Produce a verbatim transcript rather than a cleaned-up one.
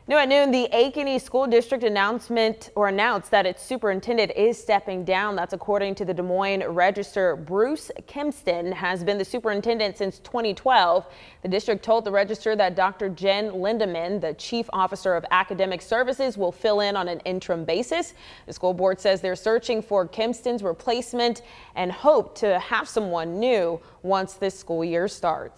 New at noon, the Ankeny School District announcement or announced that its superintendent is stepping down. That's according to the Des Moines Register. Bruce Kempston has been the superintendent since twenty twelve. The district told the Register that Doctor Jen Lindeman, the chief officer of academic services, will fill in on an interim basis. The school board says they're searching for Kempston's replacement and hope to have someone new once this school year starts.